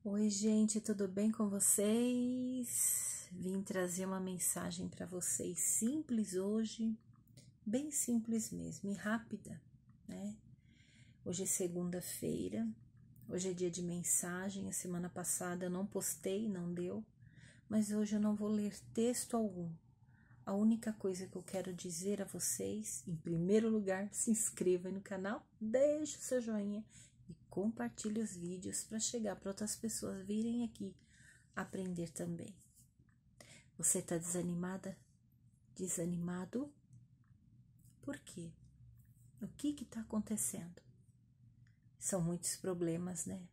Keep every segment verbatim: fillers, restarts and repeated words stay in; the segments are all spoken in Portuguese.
Oi, gente, tudo bem com vocês? Vim trazer uma mensagem para vocês simples hoje, bem simples mesmo e rápida, né? Hoje é segunda-feira, hoje é dia de mensagem. A semana passada eu não postei, não deu, mas hoje eu não vou ler texto algum. A única coisa que eu quero dizer a vocês, em primeiro lugar, se inscreva aí no canal, deixe o seu joinha e compartilhe os vídeos para chegar para outras pessoas virem aqui aprender também. Você está desanimada? Desanimado? Por quê? O que que está acontecendo? São muitos problemas, né?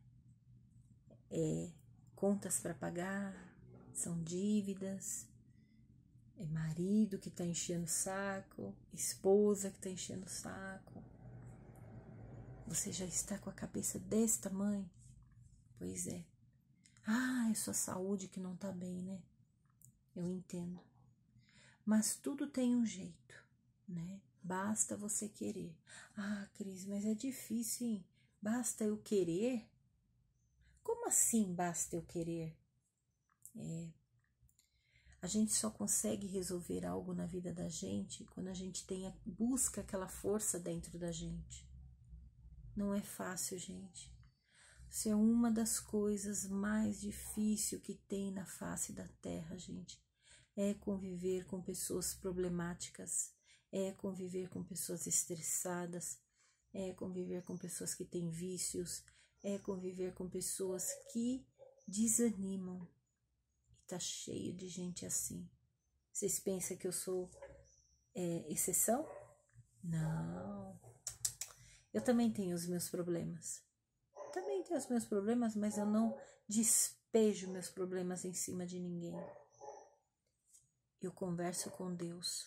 É contas para pagar, são dívidas, é marido que está enchendo o saco, esposa que está enchendo o saco. Você já está com a cabeça desse tamanho? Pois é. Ah, é sua saúde que não está bem, né? Eu entendo. Mas tudo tem um jeito, né? Basta você querer. Ah, Cris, mas é difícil, hein? Basta eu querer? Como assim basta eu querer? É... A gente só consegue resolver algo na vida da gente quando a gente tem a, busca aquela força dentro da gente. Não é fácil, gente. Isso é uma das coisas mais difíceis que tem na face da terra, gente. É conviver com pessoas problemáticas, é conviver com pessoas estressadas, é conviver com pessoas que têm vícios, é conviver com pessoas que desanimam. E tá cheio de gente assim. Vocês pensam que eu sou é, exceção? Não. Eu também tenho os meus problemas. Também tenho os meus problemas, mas eu não despejo meus problemas em cima de ninguém. Eu converso com Deus.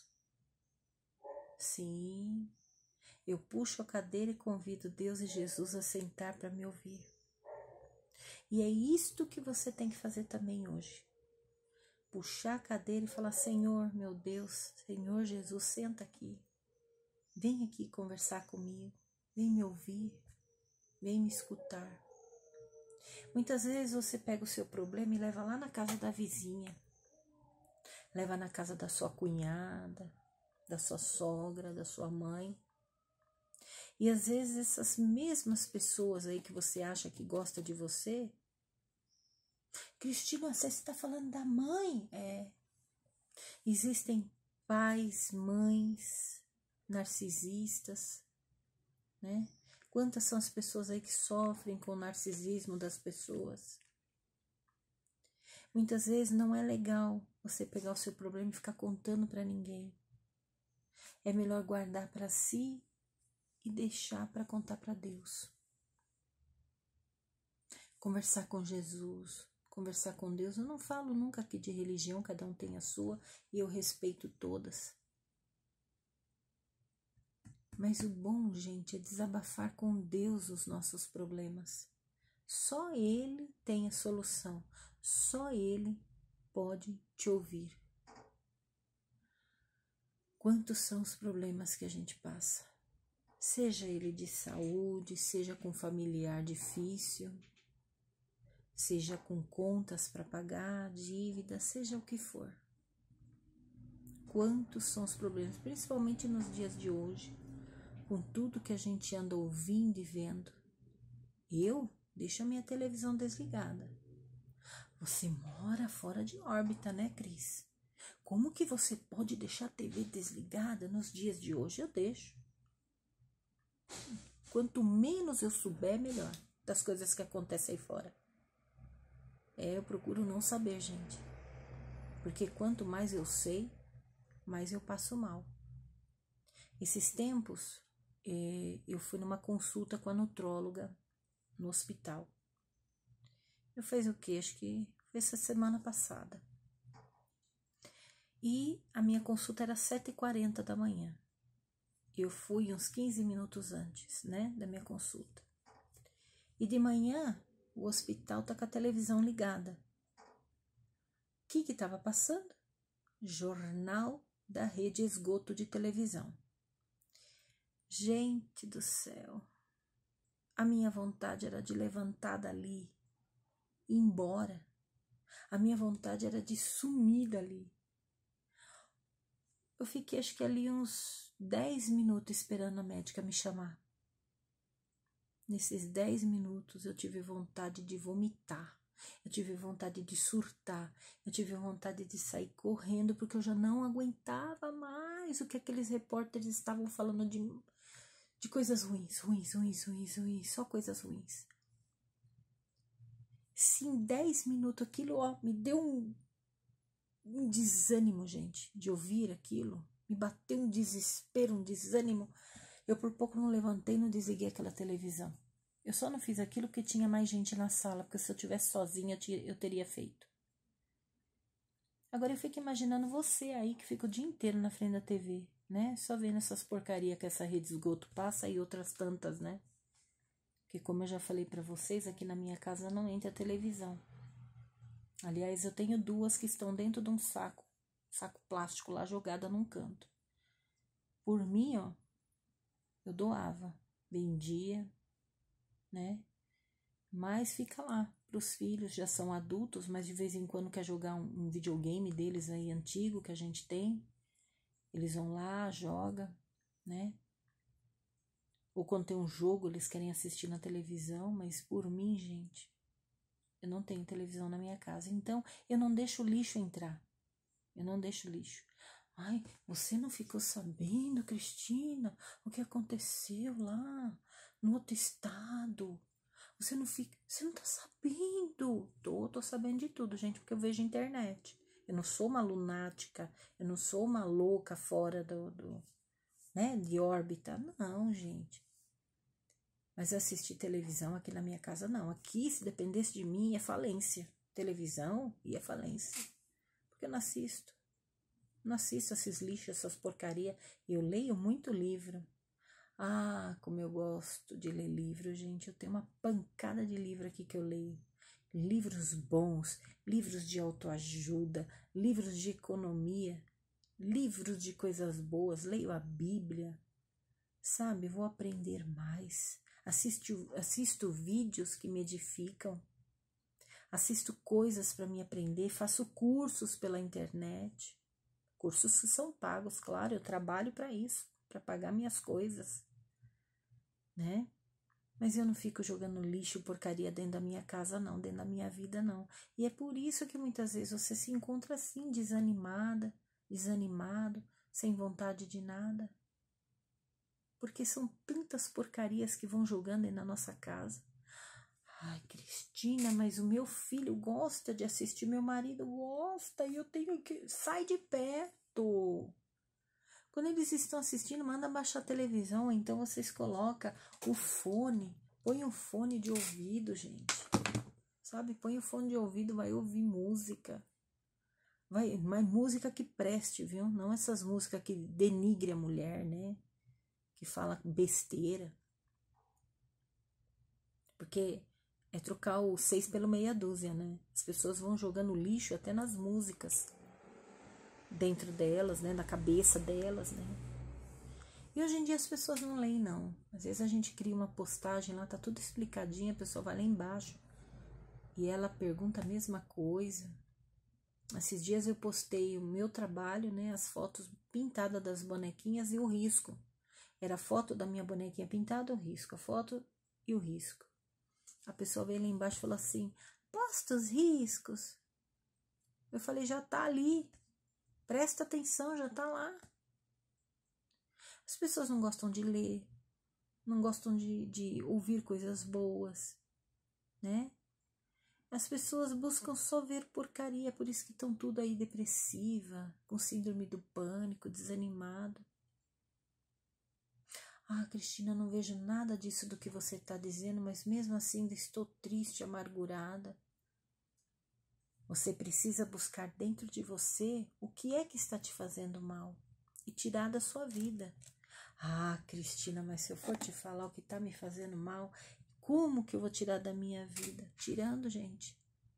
Sim, eu puxo a cadeira e convido Deus e Jesus a sentar para me ouvir. E é isto que você tem que fazer também hoje. Puxar a cadeira e falar: Senhor, meu Deus, Senhor Jesus, senta aqui. Vem aqui conversar comigo. Vem me ouvir. Vem me escutar. Muitas vezes você pega o seu problema e leva lá na casa da vizinha. Leva na casa da sua cunhada, da sua sogra, da sua mãe. E às vezes essas mesmas pessoas aí que você acha que gosta de você... Cristina, você está falando da mãe? É. Existem pais, mães, narcisistas, né? Quantas são as pessoas aí que sofrem com o narcisismo das pessoas? Muitas vezes não é legal você pegar o seu problema e ficar contando para ninguém. É melhor guardar para si e deixar para contar para Deus. Conversar com Jesus, conversar com Deus. Eu não falo nunca aqui de religião, cada um tem a sua e eu respeito todas. Mas o bom, gente, é desabafar com Deus os nossos problemas. Só Ele tem a solução. Só Ele pode te ouvir. Quantos são os problemas que a gente passa? Seja ele de saúde, seja com familiar difícil, seja com contas para pagar, dívida, seja o que for. Quantos são os problemas, principalmente nos dias de hoje, com tudo que a gente anda ouvindo e vendo. Eu deixo a minha televisão desligada. Você mora fora de órbita, né, Cris? Como que você pode deixar a T V desligada nos dias de hoje? Eu deixo. Quanto menos eu souber, melhor, das coisas que acontecem aí fora. É, eu procuro não saber, gente. Porque quanto mais eu sei, mais eu passo mal. Esses tempos, eh, eu fui numa consulta com a nutróloga no hospital. Eu fiz o quê? Acho que foi essa semana passada. E a minha consulta era sete e quarenta da manhã. Eu fui uns quinze minutos antes, né, da minha consulta. E de manhã, o hospital tá com a televisão ligada. O que que estava passando? Jornal da Rede Esgoto de televisão. Gente do céu, a minha vontade era de levantar dali ir embora. A minha vontade era de sumir dali. Eu fiquei acho que ali uns dez minutos esperando a médica me chamar. Nesses dez minutos eu tive vontade de vomitar. Eu tive vontade de surtar, eu tive vontade de sair correndo, porque eu já não aguentava mais o que aqueles repórteres estavam falando de, de coisas ruins, ruins, ruins, ruins, ruins, só coisas ruins. Se em dez minutos aquilo, ó, me deu um, um desânimo, gente, de ouvir aquilo, me bateu um desespero, um desânimo, eu por pouco não levantei e não desliguei aquela televisão. Eu só não fiz aquilo porque tinha mais gente na sala, porque se eu tivesse sozinha, eu teria feito. Agora eu fico imaginando você aí que fica o dia inteiro na frente da T V, né? Só vendo essas porcarias que essa rede de esgoto passa e outras tantas, né? Porque como eu já falei pra vocês, aqui na minha casa não entra televisão. Aliás, eu tenho duas que estão dentro de um saco, saco plástico lá jogada num canto. Por mim, ó, eu doava, vendia, né? Mas fica lá para os filhos, já são adultos, mas de vez em quando quer jogar um, um videogame deles aí antigo que a gente tem, eles vão lá, joga, né? Ou quando tem um jogo eles querem assistir na televisão, mas por mim, gente, eu não tenho televisão na minha casa, então eu não deixo o lixo entrar, eu não deixo o lixo. Ai, você não ficou sabendo, Cristina, o que aconteceu lá no outro estado? Você não fica, você não tá sabendo. Tô, tô sabendo de tudo, gente, porque eu vejo internet. Eu não sou uma lunática, eu não sou uma louca fora do, do né, de órbita. Não, gente. Mas assistir televisão aqui na minha casa, não. Aqui, se dependesse de mim, ia falência. Televisão ia falência. Porque eu não assisto. Não assisto esses lixos, essas porcarias. Eu leio muito livro. Ah, como eu gosto de ler livro, gente. Eu tenho uma pancada de livro aqui que eu leio. Livros bons, livros de autoajuda, livros de economia, livros de coisas boas. Leio a Bíblia, sabe? Vou aprender mais. Assisto, assisto vídeos que me edificam. Assisto coisas para me aprender. Faço cursos pela internet. Cursos que são pagos, claro. Eu trabalho para isso, para pagar minhas coisas, né? Mas eu não fico jogando lixo, porcaria dentro da minha casa, não, dentro da minha vida, não. E é por isso que muitas vezes você se encontra assim, desanimada, desanimado, sem vontade de nada. Porque são tantas porcarias que vão jogando aí na nossa casa. Ai, Cristina, mas o meu filho gosta de assistir, meu marido gosta, e eu tenho que... Sai de perto! Quando eles estão assistindo, manda baixar a televisão, então vocês colocam o fone, põe o fone de ouvido, gente, sabe? Põe o fone de ouvido, vai ouvir música, vai, mas música que preste, viu? Não essas músicas que denigre a mulher, né? Que fala besteira, porque é trocar o seis pelo meia dúzia, né? As pessoas vão jogando lixo até nas músicas, dentro delas, né, na cabeça delas, né? E hoje em dia as pessoas não leem, não. Às vezes a gente cria uma postagem lá, tá tudo explicadinho, a pessoa vai lá embaixo e ela pergunta a mesma coisa. Esses dias eu postei o meu trabalho, né, as fotos pintadas das bonequinhas e o risco. Era a foto da minha bonequinha pintada, o risco, a foto e o risco. A pessoa veio lá embaixo e falou assim, posta os riscos. Eu falei, já tá ali. Presta atenção, já tá lá. As pessoas não gostam de ler, não gostam de, de ouvir coisas boas, né? As pessoas buscam só ver porcaria, por isso que estão tudo aí depressiva, com síndrome do pânico, desanimado. Ah, Cristina, não vejo nada disso do que você está dizendo, mas mesmo assim estou triste, amargurada. Você precisa buscar dentro de você o que é que está te fazendo mal e tirar da sua vida. Ah, Cristina, mas se eu for te falar o que está me fazendo mal, como que eu vou tirar da minha vida? Tirando, gente.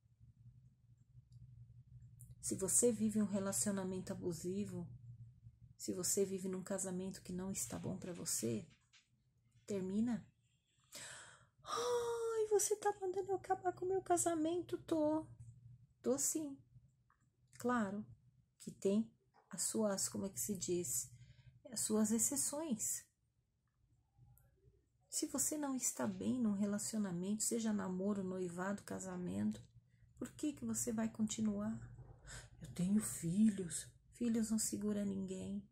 Se você vive um relacionamento abusivo, se você vive num casamento que não está bom para você, termina. Ai, você tá mandando eu acabar com o meu casamento? Tô. Tô sim. Claro que tem as suas, como é que se diz? As suas exceções. Se você não está bem num relacionamento, seja namoro, noivado, casamento, por que que você vai continuar? Eu tenho filhos. Filhos não segura ninguém.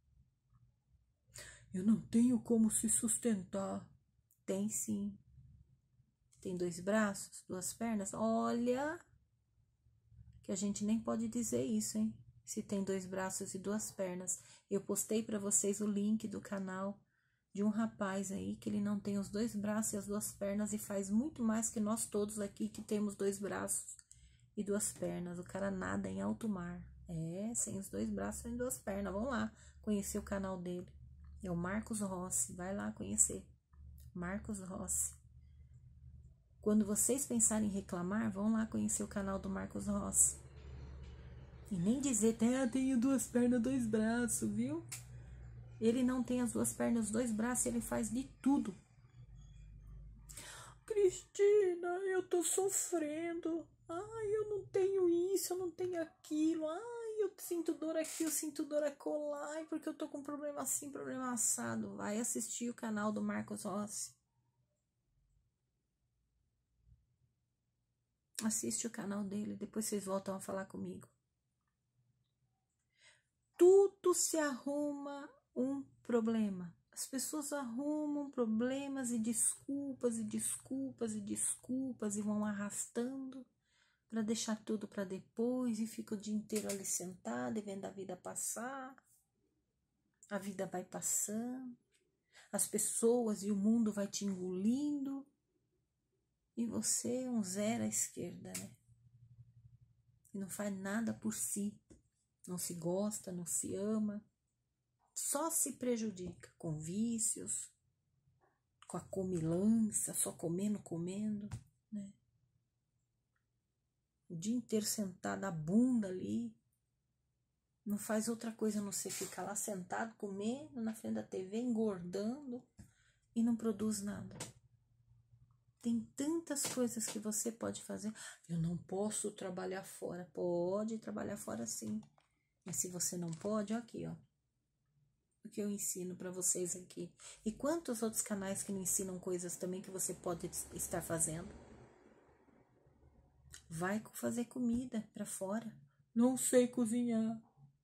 Eu não tenho como se sustentar. Tem sim. Tem dois braços, duas pernas. Olha, que a gente nem pode dizer isso, hein? Se tem dois braços e duas pernas. Eu postei para vocês o link do canal de um rapaz aí que ele não tem os dois braços e as duas pernas e faz muito mais que nós todos aqui que temos dois braços e duas pernas. O cara nada em alto mar. É, sem os dois braços e duas pernas. Vamos lá conhecer o canal dele. É o Marcos Rossi. Vai lá conhecer. Marcos Rossi. Quando vocês pensarem em reclamar, vão lá conhecer o canal do Marcos Rossi. E nem dizer, ah, tenho duas pernas, dois braços, viu? Ele não tem as duas pernas, os dois braços, ele faz de tudo. Cristina, eu tô sofrendo. Ai, eu não tenho isso, eu não tenho aquilo. Ai, eu sinto dor aqui, eu sinto dor acolá. Ai, porque eu tô com problema assim, problema assado. Vai assistir o canal do Marcos Rossi. Assiste o canal dele, depois vocês voltam a falar comigo. Tudo se arruma um problema. As pessoas arrumam problemas e desculpas e desculpas e desculpas e vão arrastando para deixar tudo para depois e fica o dia inteiro ali sentada e vendo a vida passar. A vida vai passando, as pessoas e o mundo vai te engolindo. E você é um zero à esquerda, né? E não faz nada por si. Não se gosta, não se ama. Só se prejudica com vícios, com a comilança, só comendo, comendo, né? O dia inteiro sentado, a bunda ali. Não faz outra coisa a não ser ficar lá sentado, comendo na frente da T V, engordando e não produz nada. Tem tantas coisas que você pode fazer. Eu não posso trabalhar fora. Pode trabalhar fora sim. Mas se você não pode, ó aqui, ó. O que eu ensino para vocês aqui. E quantos outros canais que não ensinam coisas também que você pode estar fazendo? Vai fazer comida para fora. Não sei cozinhar.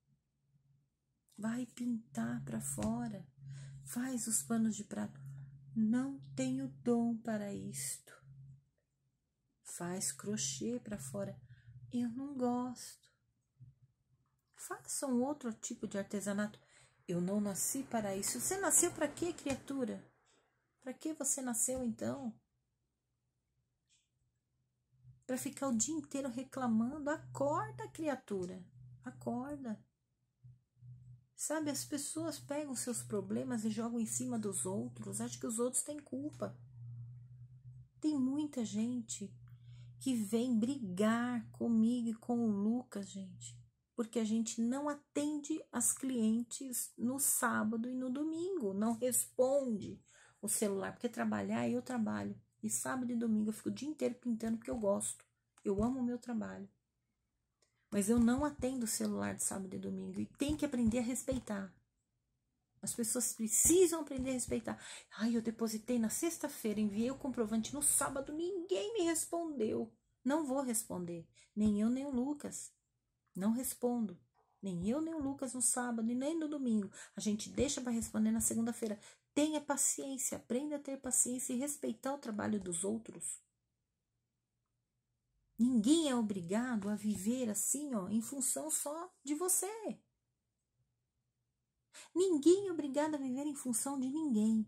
Vai pintar para fora. Faz os panos de prato. Não tenho dom para isto. Faz crochê para fora. Eu não gosto. Faça um outro tipo de artesanato. Eu não nasci para isso. Você nasceu para quê, criatura? Para que você nasceu então? Para ficar o dia inteiro reclamando? Acorda, criatura. Acorda. Sabe, as pessoas pegam seus problemas e jogam em cima dos outros. Acham que os outros têm culpa. Tem muita gente que vem brigar comigo e com o Lucas, gente. Porque a gente não atende as clientes no sábado e no domingo. Não responde o celular. Porque trabalhar, eu trabalho. E sábado e domingo eu fico o dia inteiro pintando porque eu gosto. Eu amo o meu trabalho. Mas eu não atendo o celular de sábado e domingo. E tem que aprender a respeitar. As pessoas precisam aprender a respeitar. Ai, eu depositei na sexta-feira, enviei o comprovante no sábado, ninguém me respondeu. Não vou responder. Nem eu, nem o Lucas. Não respondo. Nem eu, nem o Lucas no sábado e nem no domingo. A gente deixa para responder na segunda-feira. Tenha paciência. Aprenda a ter paciência e respeitar o trabalho dos outros. Ninguém é obrigado a viver assim, ó, em função só de você. Ninguém é obrigado a viver em função de ninguém.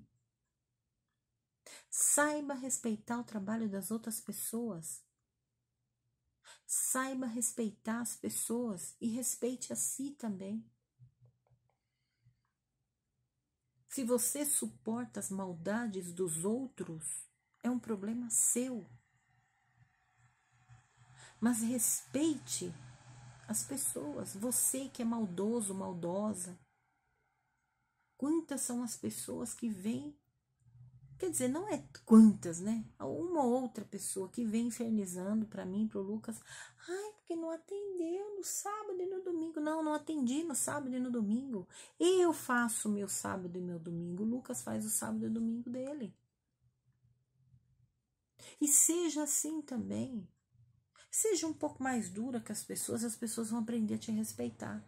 Saiba respeitar o trabalho das outras pessoas. Saiba respeitar as pessoas e respeite a si também. Se você suporta as maldades dos outros, é um problema seu. Mas respeite as pessoas, você que é maldoso, maldosa. Quantas são as pessoas que vêm Quer dizer, não é quantas, né? Uma outra pessoa que vem infernizando para mim, pro Lucas. Ai, porque não atendeu no sábado e no domingo. Não, não atendi no sábado e no domingo. Eu faço o meu sábado e meu domingo. O Lucas faz o sábado e o domingo dele. E seja assim também. Seja um pouco mais dura com as pessoas, as pessoas vão aprender a te respeitar.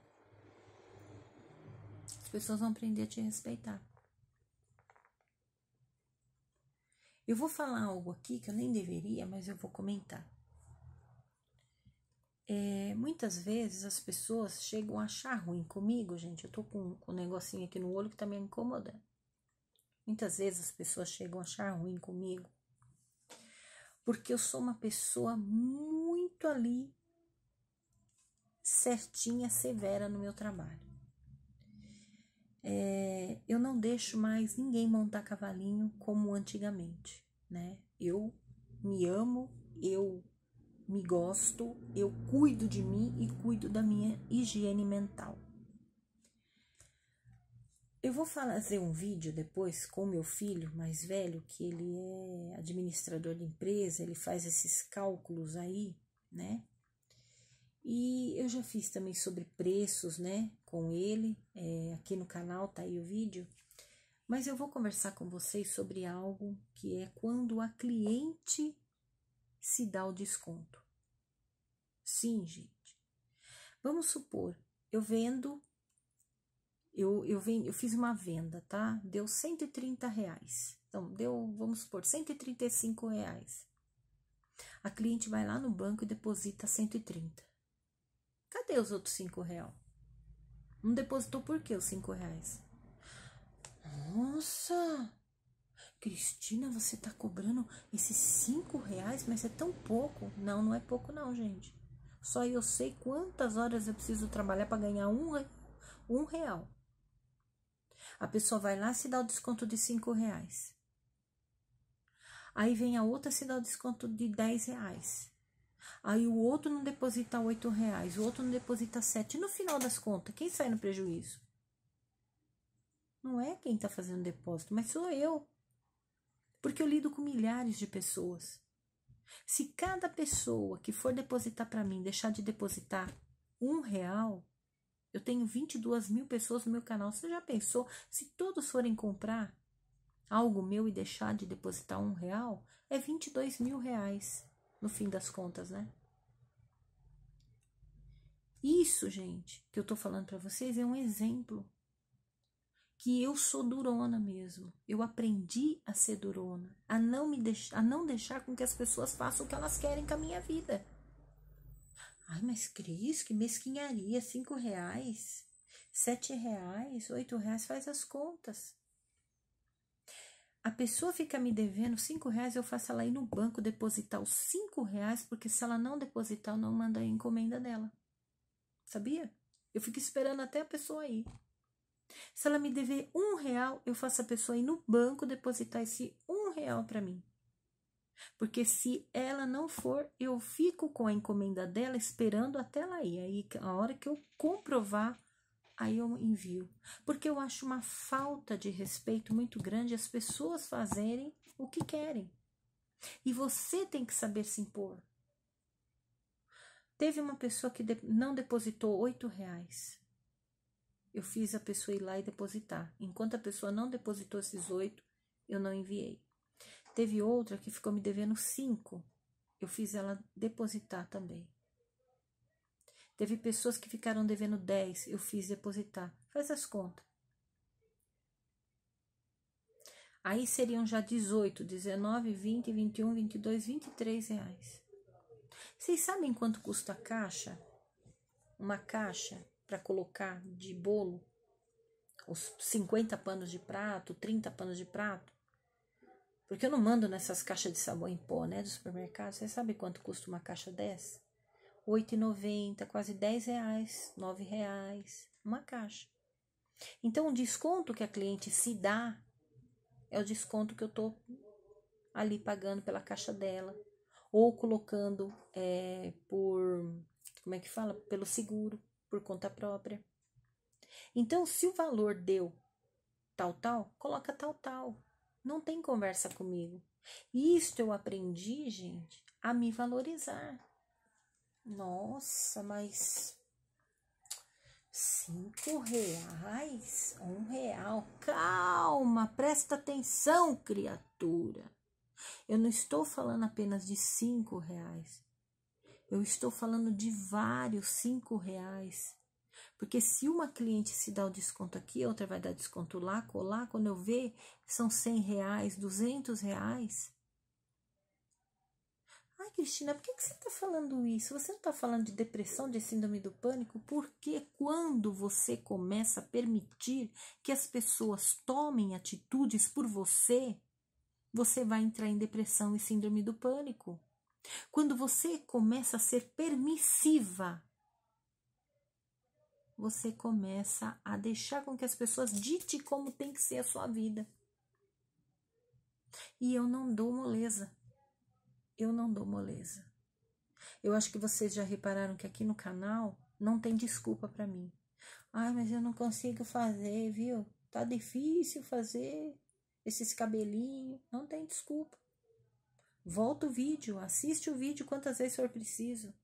As pessoas vão aprender a te respeitar. Eu vou falar algo aqui que eu nem deveria, mas eu vou comentar. É, muitas vezes as pessoas chegam a achar ruim comigo, gente. Eu tô com, com um negocinho aqui no olho que tá me incomodando. Muitas vezes as pessoas chegam a achar ruim comigo porque eu sou uma pessoa muito ali certinha, severa no meu trabalho. É, eu não deixo mais ninguém montar cavalinho como antigamente, né? Eu me amo, eu me gosto, eu cuido de mim e cuido da minha higiene mental. Eu vou fazer um vídeo depois com meu filho mais velho, que ele é administrador de empresa, ele faz esses cálculos aí, né? E eu já fiz também sobre preços, né, com ele, é, aqui no canal tá aí o vídeo. Mas eu vou conversar com vocês sobre algo que é quando a cliente se dá o desconto. Sim, gente. Vamos supor, eu vendo, eu, eu, vendo, eu fiz uma venda, tá? Deu cento e trinta reais. Então, deu, vamos supor, cento e trinta e cinco reais. A cliente vai lá no banco e deposita cento e trinta. Cadê os outros cinco reais? Não depositou por quê os cinco reais? Nossa! Cristina, você tá cobrando esses cinco reais, mas é tão pouco. Não, não é pouco não, gente. Só eu sei quantas horas eu preciso trabalhar para ganhar um, um real. A pessoa vai lá e se dá o desconto de cinco reais. Aí vem a outra se dá o desconto de dez reais. Aí o outro não deposita oito reais, o outro não deposita sete. No final das contas, quem sai no prejuízo? Não é quem está fazendo depósito, mas sou eu. Porque eu lido com milhares de pessoas. Se cada pessoa que for depositar para mim deixar de depositar um real, eu tenho vinte e duas mil pessoas no meu canal. Você já pensou? Se todos forem comprar algo meu e deixar de depositar um real, é vinte e dois mil reais. No fim das contas, né? Isso, gente, que eu tô falando para vocês é um exemplo que eu sou durona mesmo. Eu aprendi a ser durona, a não me deixar, a não deixar com que as pessoas façam o que elas querem com a minha vida. Ai, mas Cris, que mesquinharia, cinco reais, sete reais, oito reais, faz as contas. A pessoa fica me devendo cinco reais, eu faço ela ir no banco depositar os cinco reais, porque se ela não depositar, eu não mando a encomenda dela. Sabia? Eu fico esperando até a pessoa ir. Se ela me dever um real, eu faço a pessoa ir no banco depositar esse um real para mim. Porque se ela não for, eu fico com a encomenda dela esperando até ela ir. Aí, a hora que eu comprovar, aí eu envio. Porque eu acho uma falta de respeito muito grande as pessoas fazerem o que querem. E você tem que saber se impor. Teve uma pessoa que não depositou oito reais. Eu fiz a pessoa ir lá e depositar. Enquanto a pessoa não depositou esses oito, eu não enviei. Teve outra que ficou me devendo cinco. Eu fiz ela depositar também. Teve pessoas que ficaram devendo dez. Eu fiz depositar. Faz as contas. Aí seriam já dezoito, dezenove, vinte, vinte e um, vinte e dois, vinte e três reais. Vocês sabem quanto custa a caixa? Uma caixa para colocar de bolo? Os cinquenta panos de prato, trinta panos de prato? Porque eu não mando nessas caixas de sabão em pó, né, do supermercado. Você sabe quanto custa uma caixa dessa? oito reais e noventa centavos, quase dez reais, nove reais, uma caixa. Então, o desconto que a cliente se dá é o desconto que eu tô ali pagando pela caixa dela. Ou colocando é, por, como é que fala? Pelo seguro, por conta própria. Então, se o valor deu tal, tal, coloca tal, tal. Não tem conversa comigo. Isto eu aprendi, gente, a me valorizar. Nossa, mas cinco reais, um real. Calma, presta atenção, criatura. Eu não estou falando apenas de cinco reais. Eu estou falando de vários cinco reais. Porque se uma cliente se dá o desconto aqui, a outra vai dar desconto lá, colar, quando eu ver, são cem reais, duzentos reais. Ai, Cristina, por que, que você está falando isso? Você não está falando de depressão, de síndrome do pânico? Porque quando você começa a permitir que as pessoas tomem atitudes por você, você vai entrar em depressão e síndrome do pânico. Quando você começa a ser permissiva, você começa a deixar com que as pessoas ditem como tem que ser a sua vida. E eu não dou moleza. Eu não dou moleza. Eu acho que vocês já repararam que aqui no canal não tem desculpa para mim. Ai, mas eu não consigo fazer, viu? Tá difícil fazer esses cabelinhos. Não tem desculpa. Volta o vídeo, assiste o vídeo quantas vezes for preciso.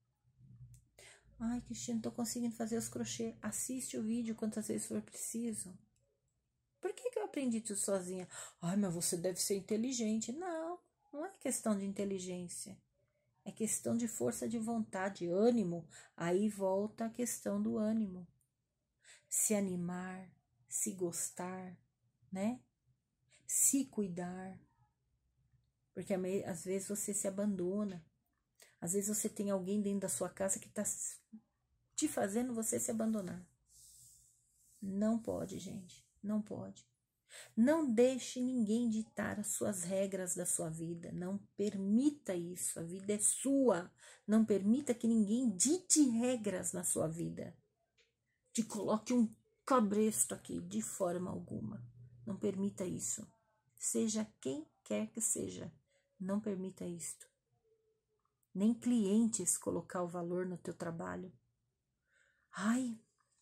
Ai, Cristina, não tô conseguindo fazer os crochê. Assiste o vídeo quantas vezes for preciso. Por que que eu aprendi tudo sozinha? Ai, mas você deve ser inteligente. Não, não é questão de inteligência. É questão de força de vontade, ânimo. Aí volta a questão do ânimo. Se animar, se gostar, né? Se cuidar. Porque às vezes você se abandona. Às vezes você tem alguém dentro da sua casa que está te fazendo você se abandonar. Não pode, gente. Não pode. Não deixe ninguém ditar as suas regras da sua vida. Não permita isso. A vida é sua. Não permita que ninguém dite regras na sua vida. Te coloque um cabresto aqui, de forma alguma. Não permita isso. Seja quem quer que seja. Não permita isto. Nem clientes colocar o valor no teu trabalho. Ai,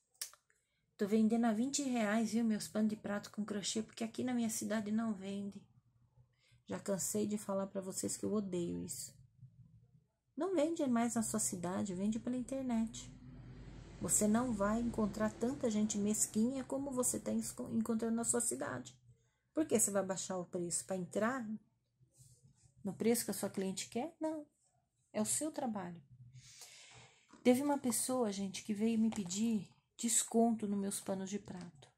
tô vendendo a vinte reais, viu, meus panos de prato com crochê, porque aqui na minha cidade não vende. Já cansei de falar para vocês que eu odeio isso. Não vende mais na sua cidade, vende pela internet. Você não vai encontrar tanta gente mesquinha como você está encontrando na sua cidade. Por que você vai baixar o preço? Para entrar no preço que a sua cliente quer? Não. É o seu trabalho. Teve uma pessoa, gente, que veio me pedir desconto nos meus panos de prato.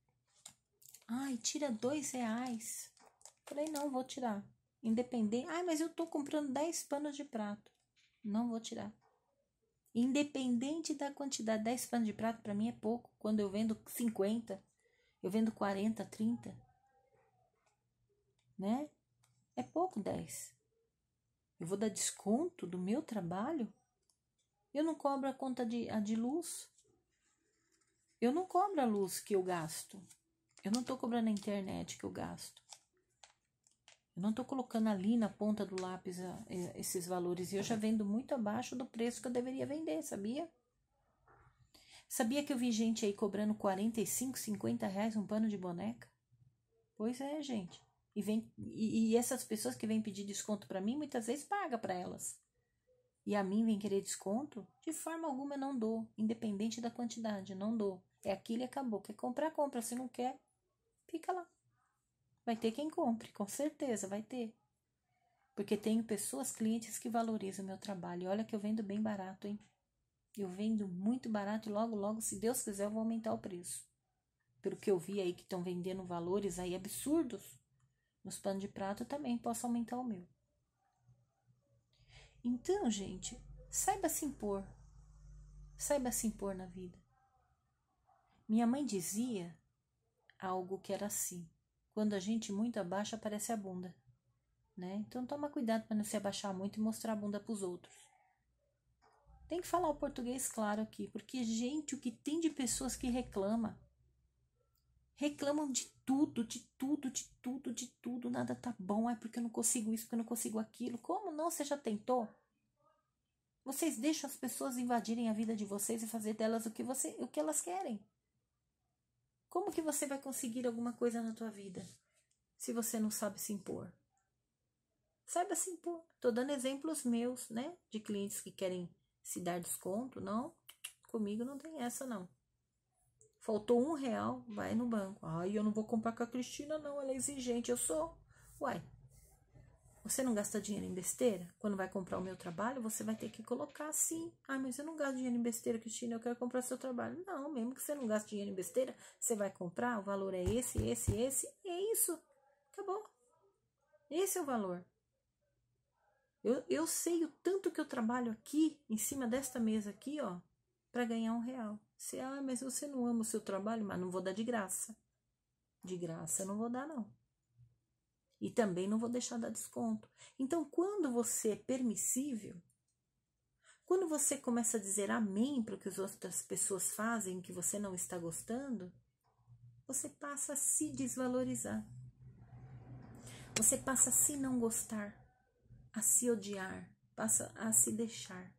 Ai, tira dois reais. Falei, não, vou tirar. Independente. Ai, mas eu tô comprando dez panos de prato. Não vou tirar. Independente da quantidade, dez panos de prato para mim é pouco. Quando eu vendo cinquenta, eu vendo quarenta, trinta. Né? É pouco dez. Eu vou dar desconto do meu trabalho? Eu não cobro a conta de, a de luz. Eu não cobro a luz que eu gasto. Eu não estou cobrando a internet que eu gasto. Eu não estou colocando ali na ponta do lápis a, a, esses valores. E eu já vendo muito abaixo do preço que eu deveria vender, sabia? Sabia que eu vi gente aí cobrando quarenta e cinco, cinquenta reais um pano de boneca? Pois é, gente. E, vem, e, e essas pessoas que vêm pedir desconto para mim, muitas vezes paga para elas. E a mim vem querer desconto? De forma alguma eu não dou, independente da quantidade, não dou. É aquilo e acabou. Quer comprar, compra. Se não quer, fica lá. Vai ter quem compre, com certeza vai ter. Porque tenho pessoas, clientes que valorizam o meu trabalho. E olha que eu vendo bem barato, hein? Eu vendo muito barato e logo, logo, se Deus quiser, eu vou aumentar o preço. Pelo que eu vi aí que estão vendendo valores aí absurdos, nos panos de prato também posso aumentar o meu. Então, gente, saiba se impor. Saiba se impor na vida. Minha mãe dizia algo que era assim. Quando a gente muito abaixa, aparece a bunda. Né? Então, toma cuidado para não se abaixar muito e mostrar a bunda para os outros. Tem que falar o português claro aqui. Porque, gente, o que tem de pessoas que reclamam. Reclamam de tudo, de tudo, de tudo, de tudo. Nada tá bom. É porque eu não consigo isso, porque eu não consigo aquilo. Como não? Você já tentou? Vocês deixam as pessoas invadirem a vida de vocês e fazer delas o que, você, o que elas querem. Como que você vai conseguir alguma coisa na tua vida? se você não sabe se impor? Saiba se impor. Tô dando exemplos meus, né? De clientes que querem se dar desconto. Não, comigo não tem essa, não. Faltou um real, vai no banco. Ai, eu não vou comprar com a Cristina, não. Ela é exigente, eu sou. Uai, você não gasta dinheiro em besteira? Quando vai comprar o meu trabalho, você vai ter que colocar assim. Ah, mas eu não gasto dinheiro em besteira, Cristina, eu quero comprar seu trabalho. Não, mesmo que você não gaste dinheiro em besteira, você vai comprar, o valor é esse, esse, esse. E é isso. Acabou. Esse é o valor. Eu, eu sei o tanto que eu trabalho aqui, em cima desta mesa aqui, ó, para ganhar um real. Você, ah, mas você não ama o seu trabalho? Mas não vou dar de graça. De graça eu não vou dar, não. E também não vou deixar dar desconto. Então, quando você é permissível, quando você começa a dizer amém para o que as outras pessoas fazem que você não está gostando, você passa a se desvalorizar. Você passa a se não gostar, a se odiar, passa a se deixar.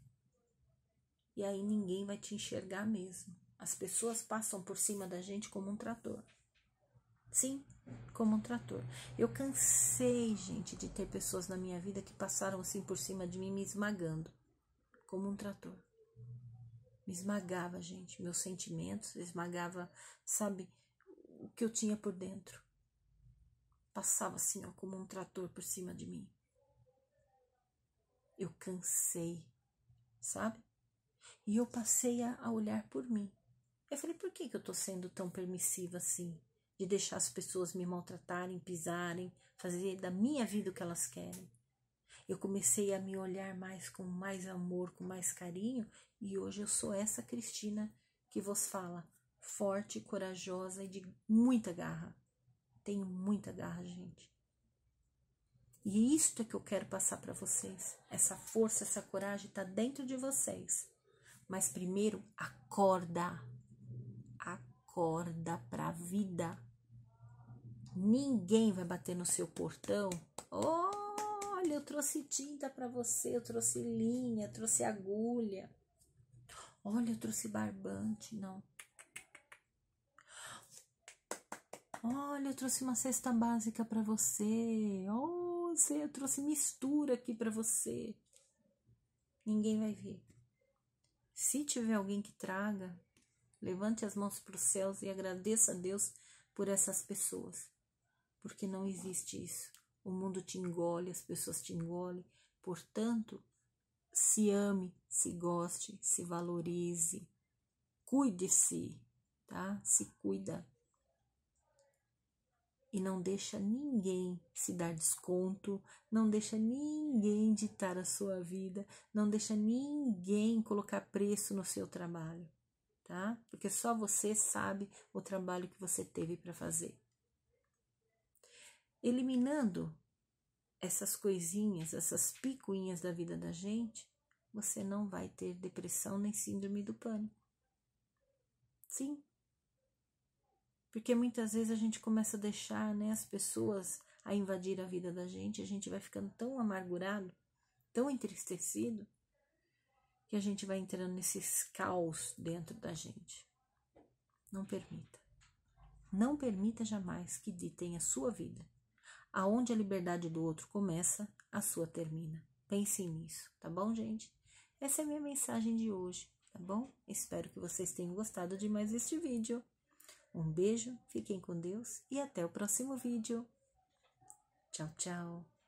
E aí ninguém vai te enxergar mesmo. As pessoas passam por cima da gente como um trator. Sim, como um trator. Eu cansei, gente, de ter pessoas na minha vida que passaram assim por cima de mim, me esmagando. Como um trator. Me esmagava, gente, meus sentimentos, esmagava, sabe, o que eu tinha por dentro. Passava assim, ó, como um trator por cima de mim. Eu cansei, sabe? E eu passei a olhar por mim. Eu falei, por que que eu tô sendo tão permissiva assim? De deixar as pessoas me maltratarem, pisarem, fazer da minha vida o que elas querem. Eu comecei a me olhar mais com mais amor, com mais carinho, e hoje eu sou essa Cristina que vos fala, forte, corajosa e de muita garra. Tenho muita garra, gente. E isto é que eu quero passar para vocês. Essa força, essa coragem está dentro de vocês. Mas primeiro, acorda. Acorda para a vida. Ninguém vai bater no seu portão. Olha, eu trouxe tinta para você, eu trouxe linha, eu trouxe agulha. Olha, eu trouxe barbante, não. Olha, eu trouxe uma cesta básica para você. Oh, eu trouxe mistura aqui para você. Ninguém vai ver. Se tiver alguém que traga, levante as mãos para os céus e agradeça a Deus por essas pessoas. Porque não existe isso. O mundo te engole, as pessoas te engolem. Portanto, se ame, se goste, se valorize. Cuide-se, tá? Se cuida. E não deixa ninguém se dar desconto, não deixa ninguém ditar a sua vida, não deixa ninguém colocar preço no seu trabalho, tá? Porque só você sabe o trabalho que você teve para fazer. Eliminando essas coisinhas, essas picuinhas da vida da gente, você não vai ter depressão nem síndrome do pânico. Sim. Porque muitas vezes a gente começa a deixar, né, as pessoas a invadir a vida da gente, a gente vai ficando tão amargurado, tão entristecido, que a gente vai entrando nesses caos dentro da gente. Não permita. Não permita jamais que ditem a sua vida. Aonde a liberdade do outro começa, a sua termina. Pensem nisso, tá bom, gente? Essa é a minha mensagem de hoje, tá bom? Espero que vocês tenham gostado de mais este vídeo. Um beijo, fiquem com Deus e até o próximo vídeo. Tchau, tchau.